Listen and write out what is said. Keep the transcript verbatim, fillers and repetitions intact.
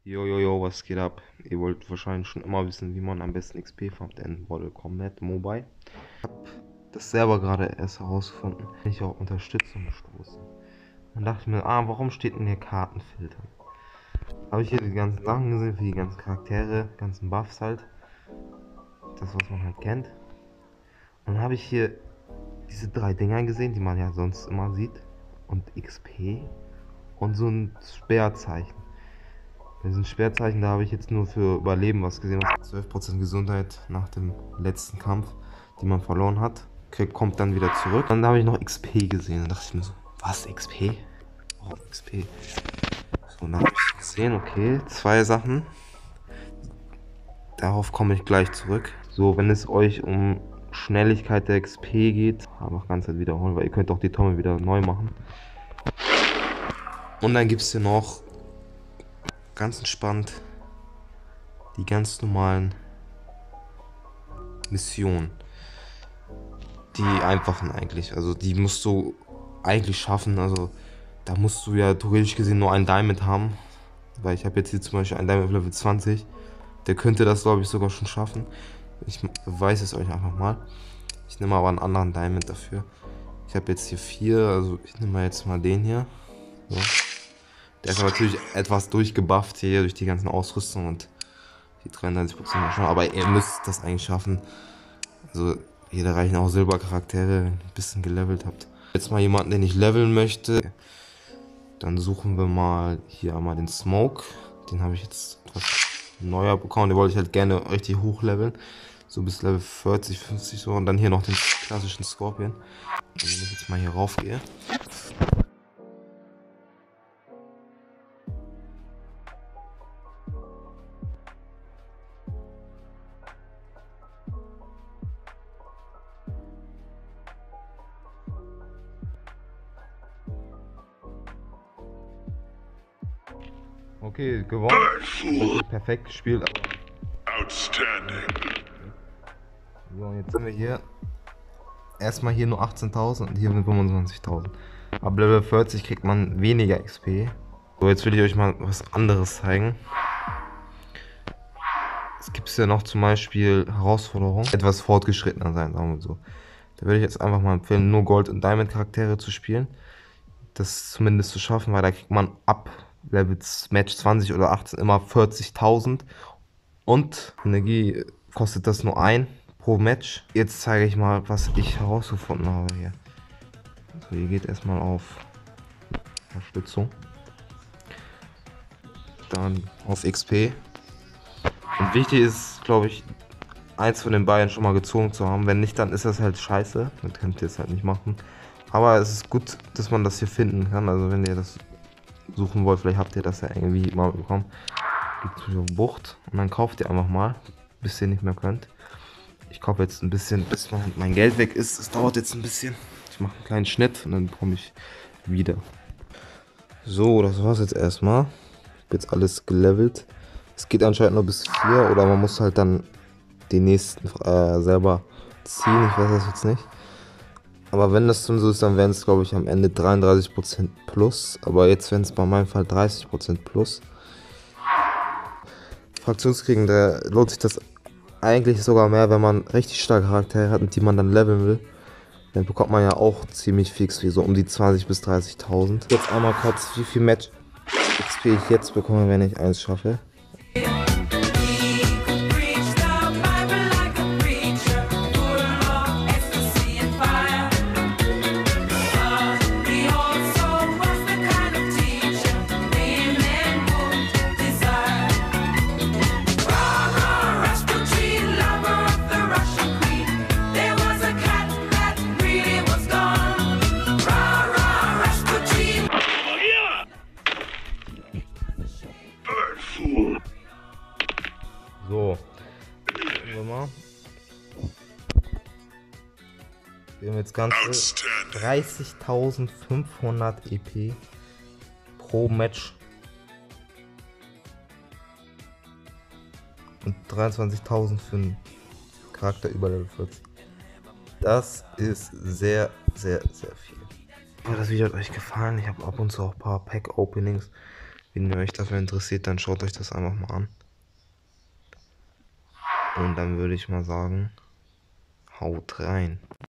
Jo, jo, jo, was geht ab? Ihr wollt wahrscheinlich schon immer wissen, wie man am besten X P farmt in Mortal Kombat Mobile. Ich hab das selber gerade erst herausgefunden. Bin ich auch Unterstützung gestoßen. Dann dachte ich mir, ah, warum steht denn hier Kartenfilter? Habe ich hier die ganzen Sachen gesehen, für die ganzen Charaktere, ganzen Buffs halt. Das, was man halt kennt. Und dann habe ich hier diese drei Dinger gesehen, die man ja sonst immer sieht. Und X P und so ein Speerzeichen. Bei diesen Speerzeichen, da habe ich jetzt nur für Überleben was gesehen. zwölf Prozent Gesundheit nach dem letzten Kampf, die man verloren hat. Krieg, kommt dann wieder zurück. Und dann habe ich noch X P gesehen. Da dachte ich mir so, was, X P? Oh, X P. So, dann habe ich gesehen, okay, zwei Sachen. Darauf komme ich gleich zurück. So, wenn es euch um Schnelligkeit der X P geht, aber auch ganz halt wiederholen, weil ihr könnt auch die Trommel wieder neu machen. Und dann gibt es hier noch ganz entspannt die ganz normalen Missionen. Die einfachen eigentlich. Also die musst du eigentlich schaffen. Also da musst du ja theoretisch gesehen nur ein Diamond haben. Weil ich habe jetzt hier zum Beispiel ein Diamond Level zwanzig. Der könnte das, glaube ich, sogar schon schaffen. Ich beweise es euch einfach mal. Ich nehme aber einen anderen Diamond dafür. Ich habe jetzt hier vier. Also ich nehme mal jetzt mal den hier. So. Der ist natürlich etwas durchgebufft hier durch die ganzen Ausrüstung und die dreiunddreißig Prozent schon. Aber ihr müsst das eigentlich schaffen. Also hier da reichen auch Silbercharaktere, wenn ihr ein bisschen gelevelt habt. Jetzt mal jemanden, den ich leveln möchte. Dann suchen wir mal hier einmal den Smoke. Den habe ich jetzt etwas neuer bekommen. Den wollte ich halt gerne richtig hochleveln. So bis Level vierzig, fünfzig so. Und dann hier noch den klassischen Scorpion. Und wenn ich jetzt mal hier rauf gehe. Okay, gewonnen. Perfekt gespielt. Outstanding. So, jetzt sind wir hier. Erstmal hier nur achtzehntausend und hier sind fünfundzwanzigtausend. Ab Level vierzig kriegt man weniger X P. So, jetzt will ich euch mal was anderes zeigen. Es gibt ja noch zum Beispiel Herausforderungen. Etwas fortgeschrittener sein, sagen wir so. Da würde ich jetzt einfach mal empfehlen, nur Gold- und Diamond-Charaktere zu spielen. Das zumindest zu schaffen, weil da kriegt man ab Level Match zwanzig oder achtzehn immer vierzigtausend. Und Energie kostet das nur ein pro Match. Jetzt zeige ich mal, was ich herausgefunden habe hier. So, ihr geht erstmal auf Unterstützung. Dann auf X P. Und wichtig ist, glaube ich, eins von den beiden schon mal gezogen zu haben. Wenn nicht, dann ist das halt scheiße. Dann könnt ihr es halt nicht machen. Aber es ist gut, dass man das hier finden kann. Also wenn ihr das suchen wollt, vielleicht habt ihr das ja irgendwie mal bekommen. Gibt es eine Bucht und dann kauft ihr einfach mal, bis ihr nicht mehr könnt. Ich kaufe jetzt ein bisschen, bis mein Geld weg ist. Es dauert jetzt ein bisschen. Ich mache einen kleinen Schnitt und dann komme ich wieder. So, das war's jetzt erstmal. Ich habe jetzt alles gelevelt. Es geht anscheinend nur bis vier oder man muss halt dann die nächsten äh, selber ziehen. Ich weiß das jetzt nicht. Aber wenn das so ist, dann wären es, glaube ich, am Ende dreiunddreißig Prozent plus. Aber jetzt wären es bei meinem Fall dreißig Prozent plus. Fraktionskriegen, da lohnt sich das eigentlich sogar mehr, wenn man richtig starke Charaktere hat und die man dann leveln will. Dann bekommt man ja auch ziemlich fix, wie so um die zwanzigtausend bis dreißigtausend. Jetzt einmal kurz, wie viel Match X P ich jetzt bekomme, wenn ich eins schaffe. So, wir mal. Wir haben jetzt ganze dreißigtausendfünfhundert E P pro Match und dreiundzwanzigtausend für einen Charakter über Level vierzig. Das ist sehr, sehr, sehr viel. Ich hoffe, das Video hat euch gefallen. Ich habe ab und zu auch ein paar Pack-Openings. Wenn ihr euch dafür interessiert, dann schaut euch das einfach mal an. Und dann würde ich mal sagen, haut rein.